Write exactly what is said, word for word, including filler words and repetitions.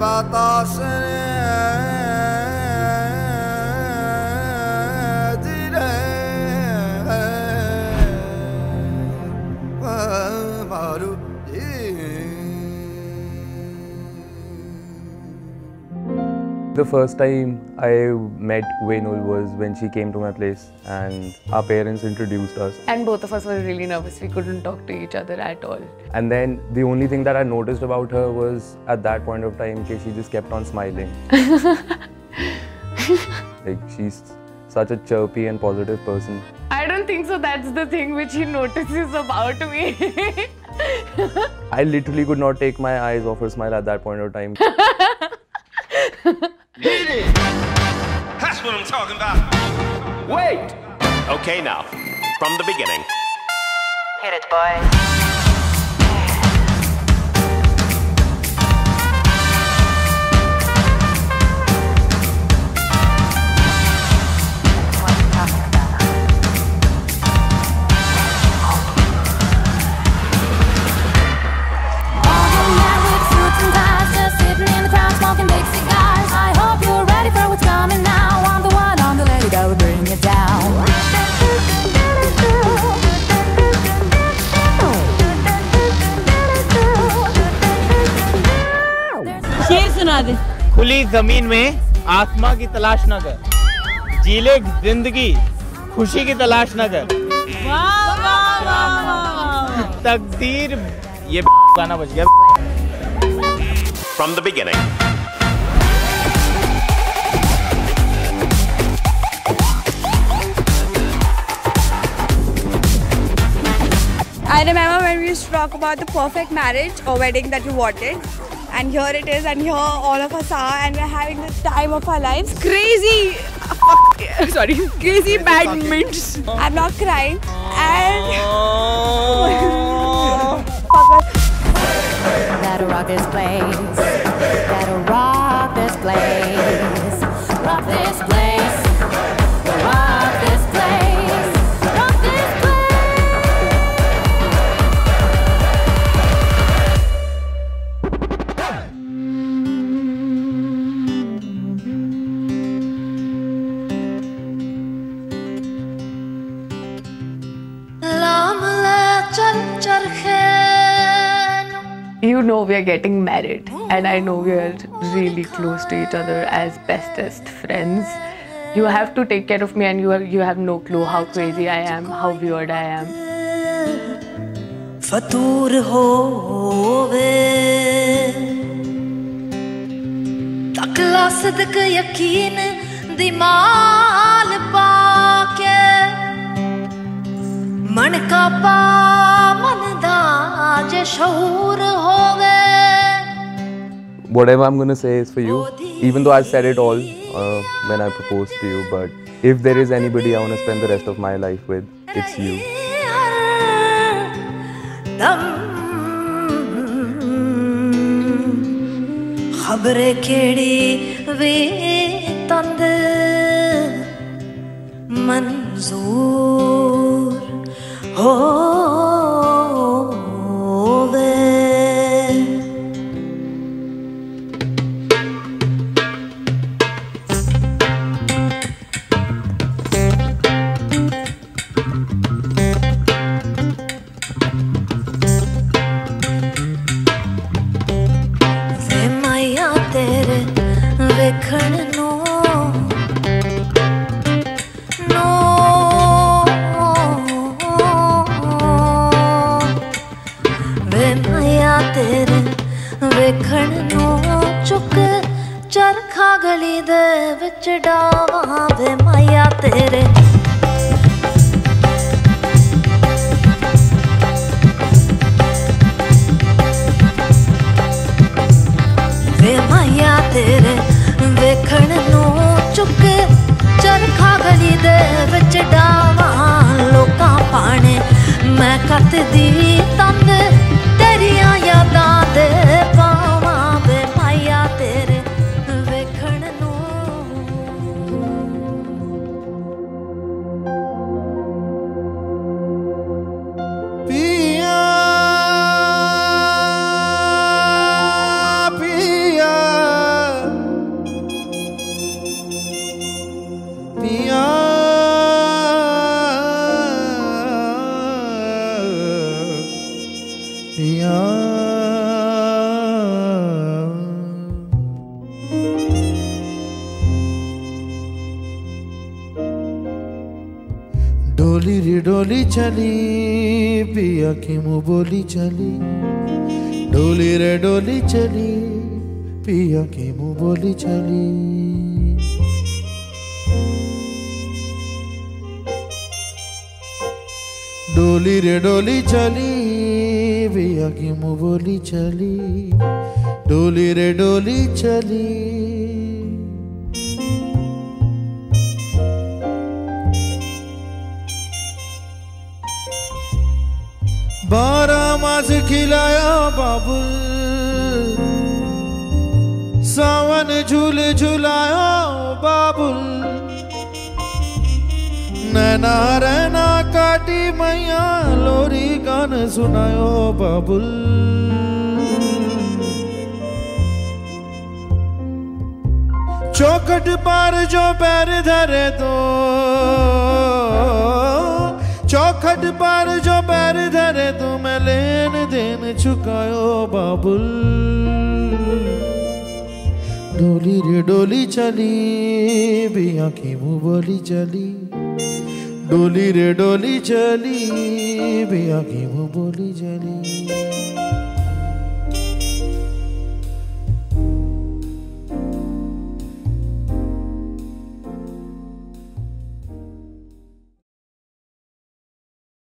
The first time I met Vainul was when she came to my place and our parents introduced us. And both of us were really nervous. We couldn't talk to each other at all. And then the only thing that I noticed about her was at that point of time she just kept on smiling. Like she's such a chirpy and positive person. I don't think so. That's the thing which he notices about me. I literally could not take my eyes off her smile at that point of time. Hit it! That's what I'm talking about. Wait! Okay, now, from the beginning. Hit it, boys. खुली जमीन में आसमां की तलाश न कर, जीले जिंदगी खुशी की तलाश न कर। वाह वाह वाह, तकदीर ये गाना बज गया। From the beginning. I remember when we used to talk about the perfect marriage or wedding that we wanted. And here it is, and here all of us are, and we're having the time of our lives. Crazy, sorry, crazy bad mints. I'm not crying, and gotta rock this place, gotta rock this place, rock this place, rock this place, rock this place. You know we are getting married, and I know we are really close to each other as bestest friends. You have to take care of me, and you have, you have no clue how crazy I am, how weird I am. Fatur hove takla sadq yaqeen dimal paake man ka pa man da je shaur hove. Whatever I'm gonna say is for you, even though I said it all uh, when I proposed to you, but if there is anybody I want to spend the rest of my life with, it's you. Khabre kedi ve tand manzoor hove. पिया डोली रे डोली चली पिया की मुँह बोली चली डोली रे डोली चली पिया की मुँह बोली चली डोली रे डोली चली पिया की मुँह बोली चली डोली रे डोली चली बारह मास खिलाया बाबुल सावन झूल झुलाया बाबुल नैना रहना काटी मैया लोरी गान सुनायो बाबुल चौखट पार जो पैर धरे तो चौखट पर जो पैर धरे तो मैं लेन देन चुकायो बाबुल डोली रे डोली चली पिया की मुँह बोली चली डोली रे डोली चली पिया की मुँह बोली चली